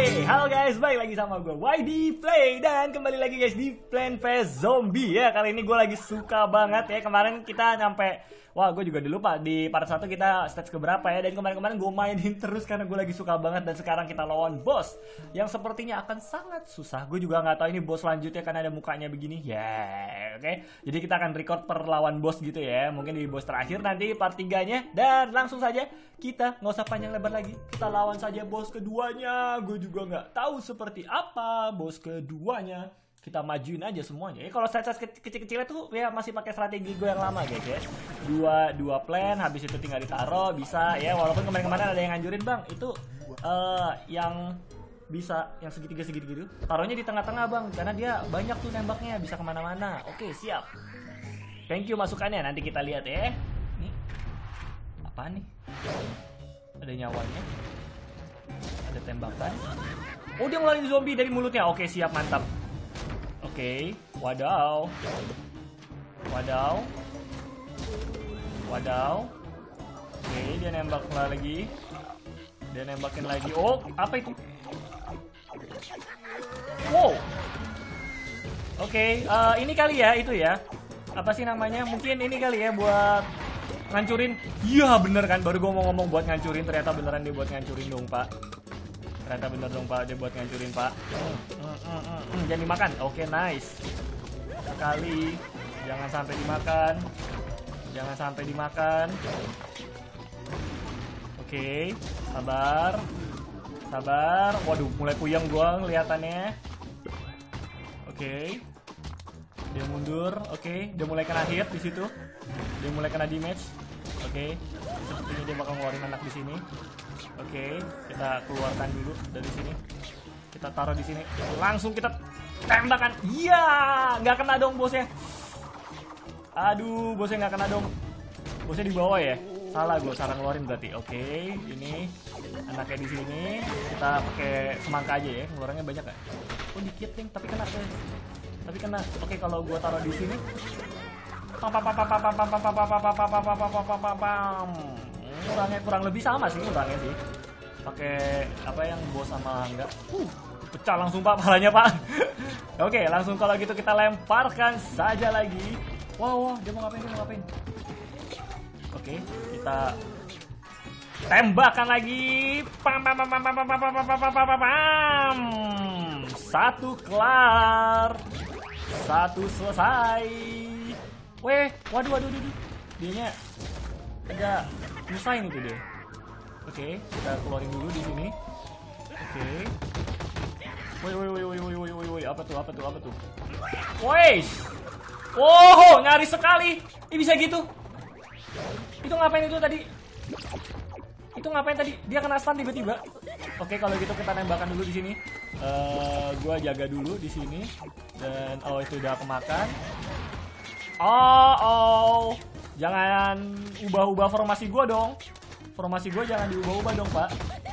Halo guys, balik lagi sama gue YD Play. Dan kembali lagi guys di Plants vs Zombie ya. Kali ini gue lagi suka banget ya. Kemarin kita nyampe, wah gue juga lupa di part 1 kita stage keberapa ya. Dan kemarin-kemarin gue mainin terus karena gue lagi suka banget. Dan sekarang kita lawan bos yang sepertinya akan sangat susah. Gue juga gak tahu ini bos selanjutnya karena ada mukanya begini ya. Oke, jadi kita akan record per lawan bos gitu ya. Mungkin di bos terakhir nanti part 3-nya. Dan langsung saja kita nggak usah panjang lebar lagi, kita lawan saja bos keduanya. Gue juga nggak tahu seperti apa bos keduanya. Kita majuin aja semuanya. Ya kalau stats kecil-kecilnya tuh ya masih pakai strategi gue yang lama guys ya. Dua plan, habis itu tinggal ditaruh bisa ya. Walaupun kemarin-kemarin ada yang nganjurin bang, itu yang bisa yang segitiga gitu. Taruhnya di tengah-tengah bang, karena dia banyak tuh nembaknya, bisa kemana-mana. Oke siap. Thank you masukannya, nanti kita lihat ya. Nih, apa nih? Ada nyawanya, ada tembakan. Oh dia ngeluarin zombie dari mulutnya. Oke siap, mantap. Oke, wadaw. Oke, dia nembak lagi. Dia nembakin lagi. Oh apa itu? Wow. Oke, ini kali ya itu ya. Apa sih namanya? Mungkin ini kali ya buat ngancurin. Iya bener kan, baru gue mau ngomong buat ngancurin, ternyata beneran dia buat ngancurin dong pak. Ternyata bener dong pak, dia buat ngancurin pak. Jangan dimakan. Oke nice. Sekali, jangan sampai dimakan. Oke, sabar. Waduh, mulai puyeng gue ngeliatannya. Oke, dia mundur. Oke, dia mulai kena hit di situ. Dia mulai kena damage. Oke, sepertinya dia bakal ngeluarin anak di sini. Oke, kita keluarkan dulu dari sini. Kita taruh di sini. Langsung kita tembakan. Iya, nggak kena dong bosnya. Aduh, bosnya nggak kena dong. Bosnya di bawah ya. Salah gue, salah ngeluarin berarti. Oke, ini anaknya di sini. Kita pakai semangka aja ya. Ngeluarannya banyak nggak? Oh dikit nih, tapi kena guys. Tapi kena. Oke, kalau gue taruh di sini. Kurangnya kurang lebih sama sih kurangnya sih. Pakai apa yang bos sama enggak? Pecah langsung pak palanya pak. Oke, langsung kalau gitu kita lemparkan saja lagi. Wow, dia mau ngapain? Oke, kita tembakan lagi. Satu kelar. Satu selesai. Weh, waduh. Dianya agak nyusahin itu dia. Oke, kita keluarin dulu di sini. Oke. Woi, apa tuh? Woi. Wow, nyaris sekali. Ini bisa gitu. Itu ngapain itu tadi? Dia kena stun tiba-tiba. Oke, kalau gitu kita nembakan dulu di sini. Gua jaga dulu di sini. Dan itu udah kemakan. Oh. Jangan ubah-ubah formasi gue dong. Formasi gue jangan diubah-ubah dong, Pak.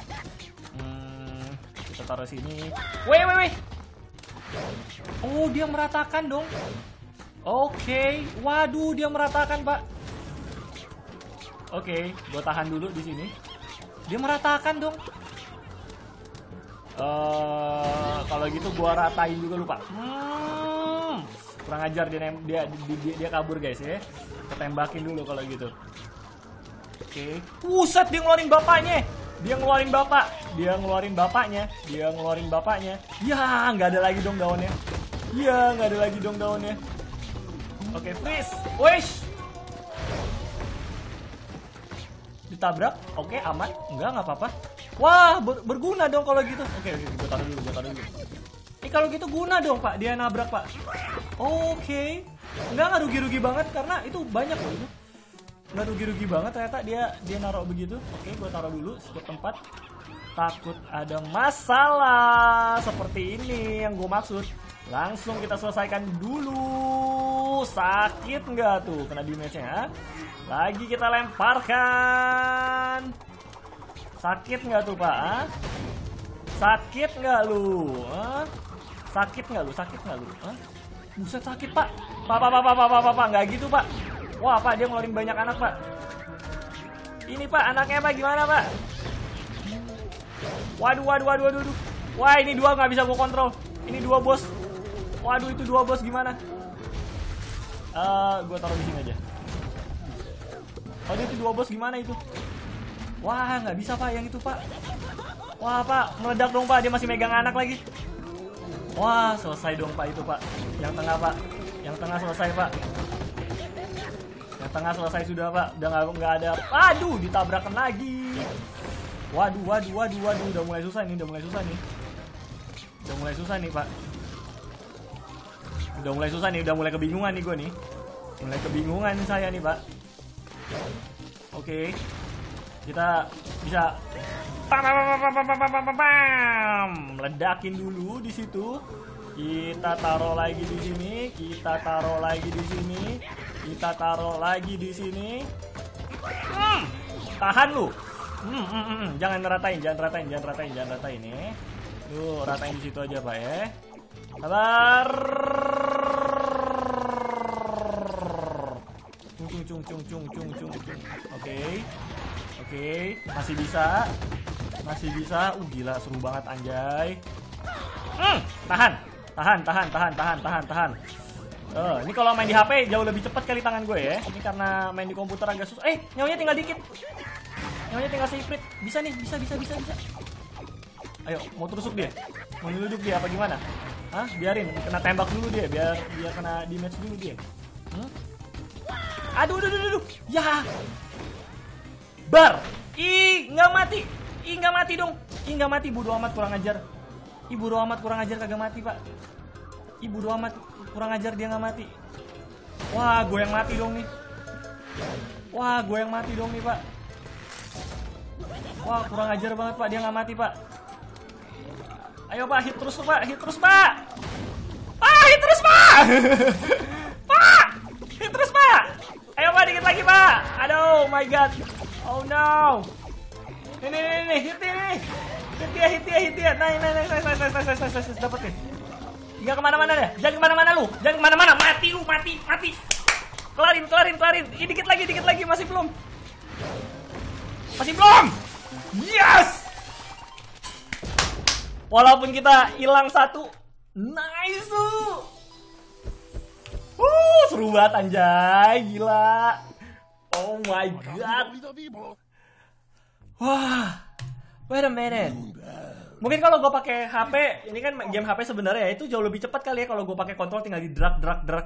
Kita taruh sini. Weh. Oh, dia meratakan dong. Oke. Waduh, dia meratakan, Pak. Oke, gue tahan dulu di sini. Dia meratakan dong. Kalau gitu gue ratain juga lupa. Kurang ajar dia kabur guys ya. Ketembakin dulu kalau gitu. Oke. Buset, dia ngeluarin bapaknya. Dia ngeluarin bapaknya. Ya, nggak ada lagi dong daunnya. Oke, freeze. Wish. Ditabrak. Oke, aman. Nggak apa-apa. Wah, berguna dong kalau gitu. Oke, gue taruh dulu. Kalau gitu guna dong pak, dia nabrak pak. Oke. Nggak rugi-rugi banget karena itu banyak loh itu. Nggak rugi-rugi banget ternyata dia naruh begitu. Oke, gue taruh dulu setiap tempat. Takut ada masalah seperti ini yang gue maksud. Langsung kita selesaikan dulu. Sakit nggak tuh kena damage-nya? Lagi kita lemparkan. Sakit nggak tuh pak? Sakit nggak lu? Sakit nggak lu? Buset sakit pak. Pak, nggak gitu pak. Wah pak, dia ngeluarin banyak anak pak. Ini pak, anaknya pak gimana pak? Waduh. Wah, ini dua nggak bisa gue kontrol. Ini dua bos. Waduh, itu dua bos gimana? Gue taruh di sini aja. Waduh, itu dua bos gimana itu? Wah, nggak bisa pak yang itu pak. Wah pak, meledak dong pak. Dia masih megang anak lagi. Wah, selesai dong pak itu pak. Yang tengah pak. Yang tengah selesai pak. Yang tengah selesai sudah pak. Udah nggak ada. Aduh, ditabrakan lagi. Waduh. Udah mulai susah nih. Udah mulai susah nih pak. Udah mulai kebingungan nih gue nih. Mulai kebingungan saya nih pak. Oke. Kita bisa ledakin dulu di situ. Kita taruh lagi di sini. Kita taruh lagi di sini. Tahan lu. Jangan ratain ya. Tuh, ratain di situ aja pak ya. Sabar. Oke. Masih bisa. Gila, seru banget anjay. Tahan. Ini kalau main di HP jauh lebih cepat kali tangan gue ya. Ini karena main di komputer agak susah. Nyawanya tinggal dikit. Nyawanya tinggal secret. Bisa nih, bisa. Ayo, mau tusuk dia? Mau nyeluduk dia apa gimana? Hah? Biarin, kena tembak dulu dia, biar kena damage dulu dia. Aduh. Ya. Bar. Nggak mati dong. Nggak mati, bodo amat kurang ajar. Kagak mati, Pak. Bodo amat kurang ajar, dia nggak mati. Wah, gue yang mati dong nih. Pak. Wah, kurang ajar banget, Pak. Dia nggak mati, Pak. Ayo, Pak, hit terus, Pak. Hit terus, Pak. Hit terus, Pak. Ayo, Pak, dikit lagi, Pak. Aduh, my God. Oh, no. Ini, hit dia. Nice. Dapat nih. Jangan kemana-mana deh. Jangan kemana-mana lu. Mati lu, mati. Kelarin. Ini dikit lagi. Masih belum. Yes. Walaupun kita hilang satu. Nice. Seru banget anjay. Gila. Oh my God. Wah. Wait a minute. Mungkin kalau gue pakai HP, ini kan game HP sebenarnya itu jauh lebih cepat kali ya. Kalau gue pakai kontrol tinggal di drag.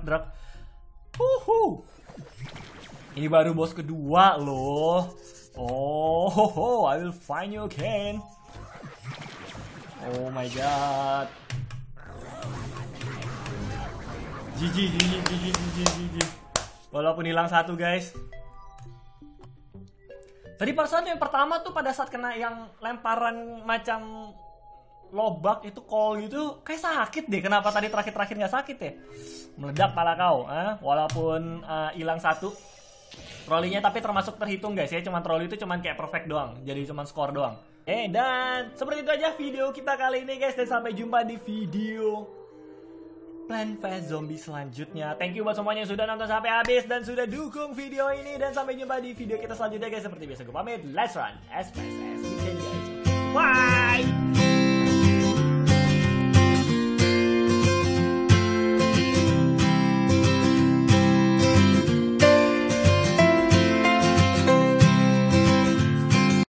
Ini baru bos kedua loh. Oh, I will find you again. Oh my God. GG. Walaupun hilang satu, guys. Tadi perasaan yang pertama tuh pada saat kena yang lemparan macam lobak itu call gitu kayak sakit deh. Kenapa tadi terakhir nggak sakit ya? Meledak pala kau. Walaupun hilang satu. Trolinya tapi termasuk terhitung, guys ya. Cuman troli itu cuman kayak perfect doang. Jadi cuman skor doang. Dan seperti itu aja video kita kali ini, guys. Dan sampai jumpa di video Plants vs Zombies selanjutnya. Thank you buat semuanya yang sudah nonton sampai habis dan sudah dukung video ini. Dan sampai jumpa di video kita selanjutnya, guys. Seperti biasa gue pamit. Let's run as fast as we can, guys. Bye.